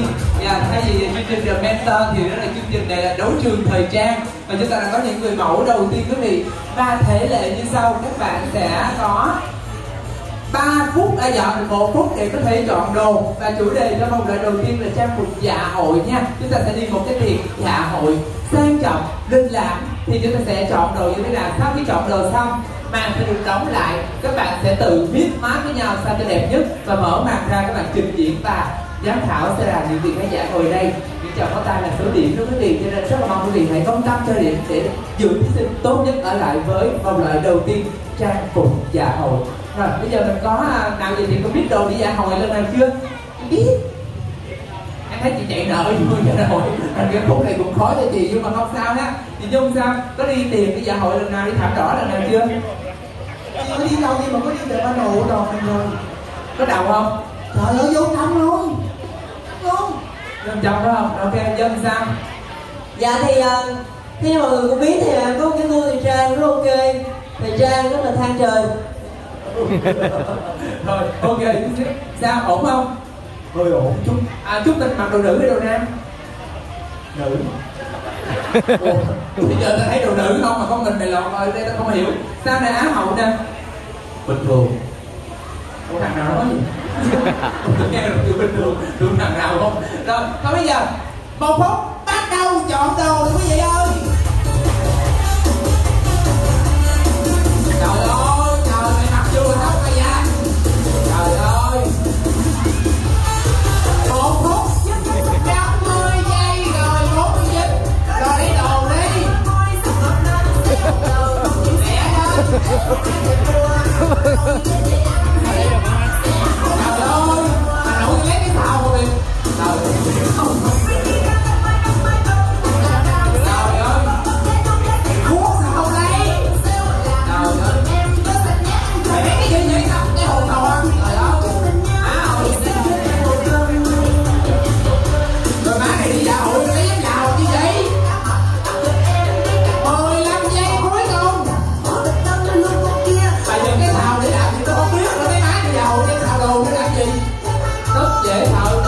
Thay vì chương trình The Mentor thì đó là chương trình này là đấu trường thời trang và chúng ta đã có những người mẫu đầu tiên quý vị. Và thể lệ như sau, các bạn sẽ có 3 phút, dọn 1 phút để có thể chọn đồ. Và chủ đề cho vòng loại đầu tiên là trang phục dạ hội nha. Chúng ta sẽ đi một cái tiệc dạ hội sang trọng, linh lãm. Thì chúng ta sẽ chọn đồ như thế nào. Sau khi chọn đồ xong, màn sẽ được đóng lại. Các bạn sẽ tự mix match với nhau sao cho đẹp nhất. Và mở màn ra các bạn trình diễn và giám khảo sẽ là những vị khán giả ngồi đây. Những trò có tay là số điểm đó quý vị. Cho nên rất là mong quý vị hãy công tâm cho điểm để giữ thí sinh tốt nhất ở lại với vòng loại đầu tiên trang phục dạ hội. Rồi bây giờ mình có nào gì thì có biết đồ đi dạ hội lần nào chưa? Biết. Em thấy chị chạy nợ vui dạ hội. Cái khúc này cũng khó cho chị nhưng mà không sao ha. Chị Nhung sao? Có đi tìm đi dạ hội lần nào, đi thảm đỏ lần nào chưa? Chị có đi đâu nhưng mà có đi từ ba nụ đồ mình rồi. Có đầu không? Trời ơi vô trong luôn. Luôn. Dân trong đó không? Ok, Dân sao? Dạ thì theo mọi người cũng biết thì có cái gu thời trang rất ok. Thời trang rất là than trời. Rồi, ok, sao? Ổn không? Hơi ổn chút. Chúc Tình mặc đồ nữ hay đồ nam? Nữ. Bây giờ ta thấy đồ nữ không mà con mình này lộn rồi, đây ta không hiểu. Sao này Á hậu nè? Bình thường. Ủa thằng nào nói gì? Tôi nghe được từ bình thường, tưởng thằng nào không? Rồi, còn bây giờ 1 phút bắt đầu chọn đồ quý vị ơi. Trời ơi, trời mày mặc chưa tóc mày ra. Trời ơi. 1 phút 50 giây rồi 49. Rồi đi đồ đi. Mẹ ơi. Trời ơi, mà nổi lấy cái thao của mình. Trời ơi. Trời ơi. Cuốn sao không lấy. Trời ơi. Mày biết cái gì vậy sao? Cái hồn đầu ăn. Trời ơi. Rồi má này đi dạ hội lấy giấy dạ hội chứ gì? 15 giây cuối cùng. Bà dùng cái thao để làm gì tôi không biết nữa. Cái má đi dạ hội cái thao đồ để làm gì? Rất dễ sợ.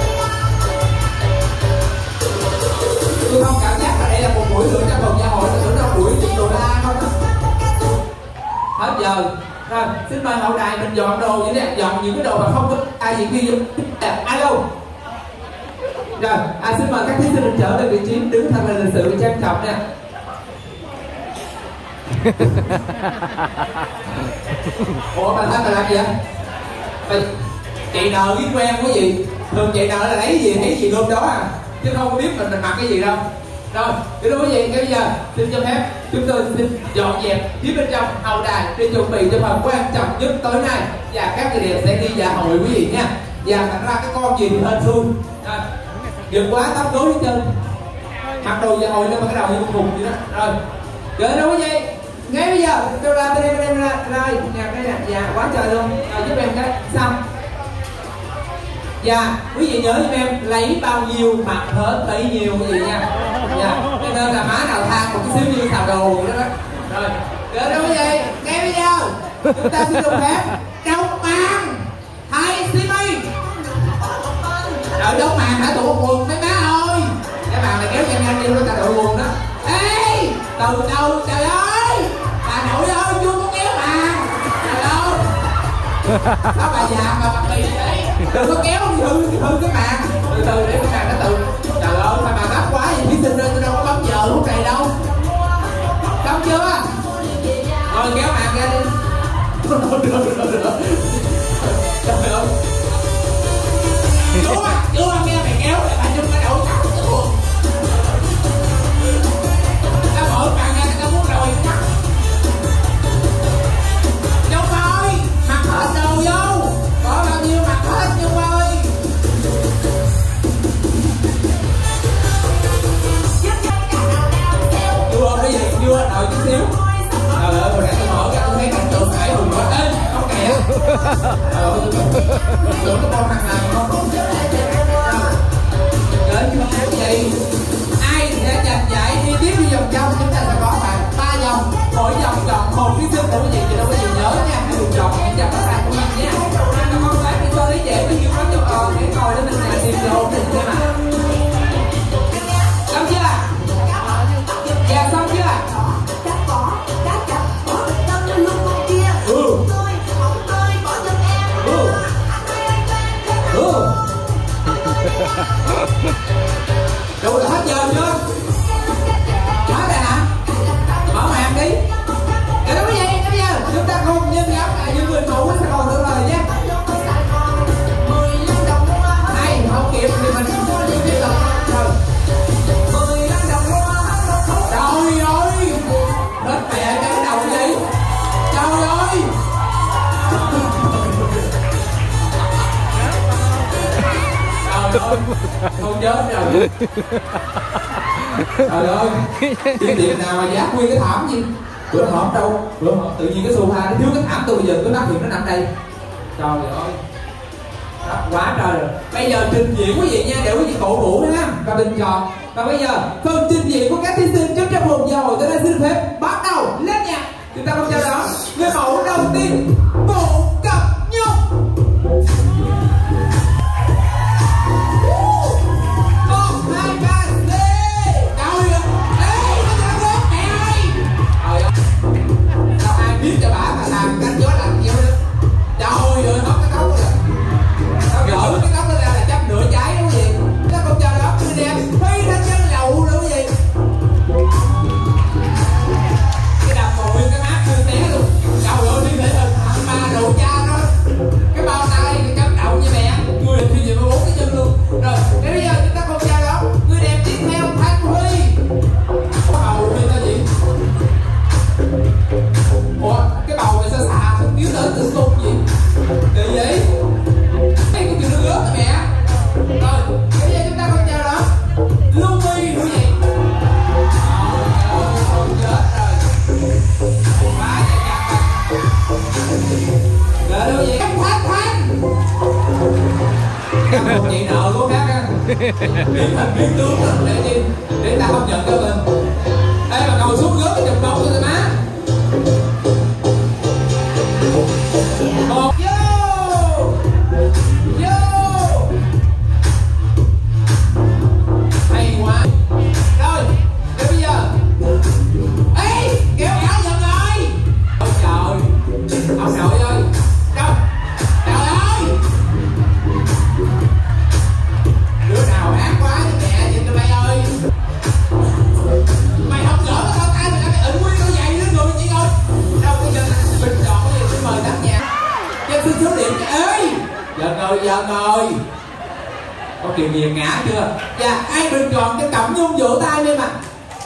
Tôi không cảm giác là đây là một buổi lựa trang phục dạ hội, tôi tưởng là buổi chụp đồ la không đó. Hết giờ. Rồi, xin mời hậu đài mình dọn đồ như thế này, dọn những cái đồ mà không có ai gì kia. Alo. Rồi, xin mời các thí sinh mình trở về vị trí đứng thật là lịch sự và trang trọng nha. Ủa bà Thanh làm gì vậy? Chị nợ biết quen cái gì? Thường chị nợ là lấy gì thấy gì gom đó chứ không có biết mình mặc cái gì đâu. Rồi, cái đó quý vị, cái bây giờ xin cho phép chúng tôi xin dọn dẹp phía bên trong hậu đài để chuẩn bị cho phần quan trọng nhất tối nay và các người đẹp sẽ đi dạ hội quý vị nha. Và thành ra cái con gì thì hên xui. Rồi, đừng quá tóc rối hết trơn. Mặc đồ dạ hội lên mà cái đầu như con khùng vậy đó. Rồi, gửi đâu quý vị. Ngay bây giờ tôi ra tôi đem ra rồi nè đây nè, dạ quá trời luôn. Rồi giúp em cái xong. Dạ quý vị nhớ giúp em lấy bao nhiêu mặc hết bấy nhiêu quý vị nha. Dạ cho nên là má nào than một cái xíu như xào đồ vậy đó. Rồi gửi đâu quý vị. Ngay bây giờ chúng ta sẽ dùng phép đóng màn thay Simi. Rồi đóng màn hả tụi quần mấy má ơi. Cái bàn này kéo nhanh đi ta đội quần đó. Ê từ đâu trời ơi. Bà nội ơi chưa có kéo màn. Trời ơi. Sao bà già mà bà bị vậy? Đừng có kéo đi hư cái màn. Từ từ để cái màn nó tự. Trời ơi sao bà gấp quá vậy? Thí sinh ơi tôi đâu có bấm giờ lúc này đâu. Xong chưa? Rồi kéo màn ra đi. Trời ơi. Chưa nghe mày kéo để bà chung cái đầu cắt cái quần. Ta mở màn ra ta muốn rồi cắt. Nhung ơi, mặc hết đồ vô. Có bao nhiêu mặc hết Nhung ơi. Chưa cái gì, chưa đợi chút xíu. Trời ơi, hồi nãy tôi mở ra tôi thấy cảnh tượng phải hùng quá. Ê, không kìa. Trời ơi, tôi tưởng có con thằng nào không? Đủ là hết giờ chưa? Hết rồi hả? Mở màn đi. Để đó cái gì? Bây giờ chúng ta cùng nhân gấp những người mẫu sẽ còn tự lời nhé. Hay không kịp thì mình tiếp tục. Trời ơi, hết mẹ cái đầu gì? Trời ơi. Không chết rồi. Trời ơi, chuyện tiệm nào mà giá nguyên cái thảm gì? Bữa hổm đâu, bữa hổm tự nhiên cái sofa nó thiếu cái thảm tôi bây giờ tôi phát hiện nó nằm đây. Trời ơi, quá trời rồi. Bây giờ trình diễn quý vị nha, để quý vị cổ vũ ha và bình chọn. Và bây giờ phần trình diễn của các thí sinh trước trong một giờ hồi tôi đã xin phép bắt đầu lên nhạc. Chúng ta cùng chào đón người mẫu đầu tiên, Bộ Cẩm Nhung. 1, 2, 3, lên. Trời ơi, ê, nó ra rớt mẹ ơi. Trời ơi, sao ai biết cho bà làm cánh gió lạnh nhiều nữa. Trời ơi, hết cái tóc rồi. Sao gỡ cái tóc nó ra là chắc nửa trái đúng gì. Nó không chờ đó, người đẹp, Phi Thanh Nhân lậu đúng gì. Cái đập còn nguyên cái mát chưa té luôn. Trời ơi, đi thể hình thằng ba đồ cha đó. Cái bao tay cái chấm đậu như mẹ. Người đẹp thì gì mà 4 cái chân luôn. Rồi, để bây giờ chúng ta cùng chào đó. Người đẹp tiếp theo Thanh Huy. Bầu Huy ta gì? Ủa, cái bầu này sao xà sao cứu tới tự cung gì? Kỳ vậy? Cái chuyện nó gớt mẹ. Rồi, bây giờ chúng ta cùng chào đó. Lumi đúng gì? Ôi, chết rồi. Quá chạy chặt rồi. Rồi đâu vậy? Thanh. Các một chị nợ của khác á. Biến hình biến tướng rồi, để chi? Để ta không nhận cho mình. Ê mà ngồi xuống gớt cái chùm bông cho má. Một vô hay quá. Rồi để bây giờ ê kéo áo giật rồi. Ôi trời ông nội ơi đâu trời ơi đứa nào ác quá chứ mẹ chị tụi bay ơi. Mày không gỡ cái con tay mày đã phải ẩn nguyên đôi giày lên người chị ơi. Đâu có chân bình chọn cái gì xin mời tác nhạc cho xin số điểm. Ê giận rồi có kiểu nghiền ngã chưa? Dạ ai bình chọn cho Cẩm Nhung vỗ tay đi mà.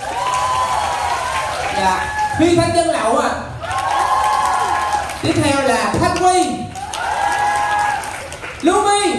Dạ Phi Thanh Nhân lậu à. Tiếp theo là Thanh Huy, Lumi,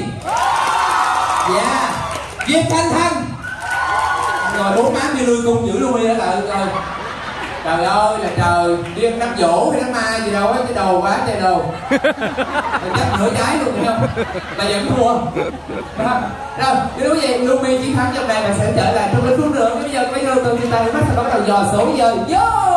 dạ Diệp Thanh. Rồi 4 má đi lươi cung giữ Lumi đó lại rồi. Trời ơi là trời, đi ăn đám dỗ hay đám mai gì đâu á, cái đồ quá trời đồ. Mày chắc nửa trái luôn hiểu không? Mày vẫn thua. Rồi, cái đúng vậy, Lumi chiến thắng trong này và sẽ trở lại trong lĩnh phút nữa. Bây giờ từ từ chúng ta bắt đầu dò số giờ. Vô!